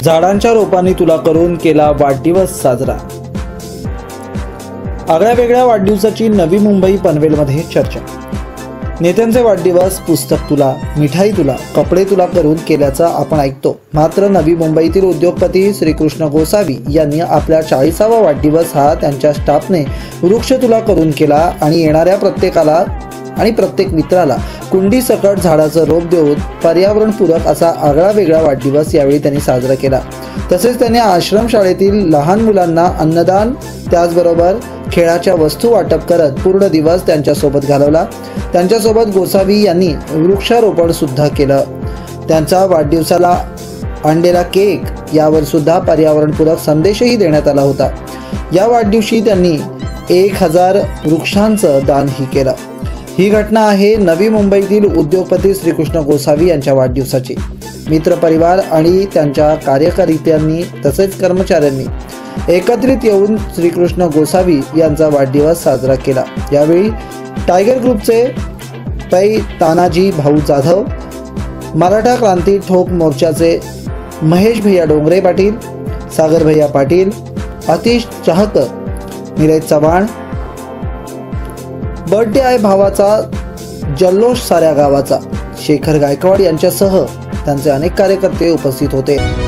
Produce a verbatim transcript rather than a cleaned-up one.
झाडांच्या रोपांनी तुला करून केला वाढदिवस साजरा। आगळ्या वेगळ्या वाढदिवसाची नवी मुंबई पनवेलमध्ये चर्चा। नेत्यांचे वाढदिवस, पुस्तक तुला, मिठाई तुला, कपडे तुला करून केल्याचं आपण ऐकतो। मात्र नवी मुंबईतील उद्योगपती श्रीकृष्ण गोसावी यांनी आपला चाळीसावा वाढदिवस हा त्यांच्या स्टाफने वृक्ष तुला करून केला आणि येणाऱ्या प्रत्येकाला आणि प्रत्येक मित्राला कुंडी सकट झाडाचं रोप देऊन पर्यावरणपूरक असा आगळा वेगळा वाढदिवस यावेळी त्यांनी साजरा केला। तसेच त्यांनी आश्रमशाळेतील लहान मुलांना अन्नदान, त्याचबरोबर खेळाच्या वस्तू वाटप करत पूर्ण दिवस त्यांच्यासोबत घालवला। त्यांच्यासोबत गोसावी यांनी वृक्षारोपण सुद्धा केलं। त्यांचा वाढदिवसाला आणलेला केक यावर सुद्धा पर्यावरणपूरक संदेशही देण्यात आला होता। या वाढदिवशी त्यांनी एक हजार वृक्षांचं दानही केलं। ही घटना आहे नवी मुंबईतील उद्योगपती श्रीकृष्ण गोसावी यांच्या वाढदिवसाची। मित्रपरिवार आणि त्यांच्या कार्यकर्त्यांनी तसेच कर्मचाऱ्यांनी एकत्रित येऊन श्रीकृष्ण गोसावी यांचा वाढदिवस साजरा केला। यावेळी टायगर ग्रुपचे पै तानाजी भाऊ जाधव, मराठा क्रांती ठोक मोर्चाचे महेश भैया डोंगरे पाटील, सागर भैया पाटील, आतिश चाहकर, निलेश चव्हाण, बर्थडे आहे भावाचा जल्लोष साऱ्या गावाचा, शेखर गायकवाड यांच्यासह त्यांचे अनेक कार्यकर्ते उपस्थित होते।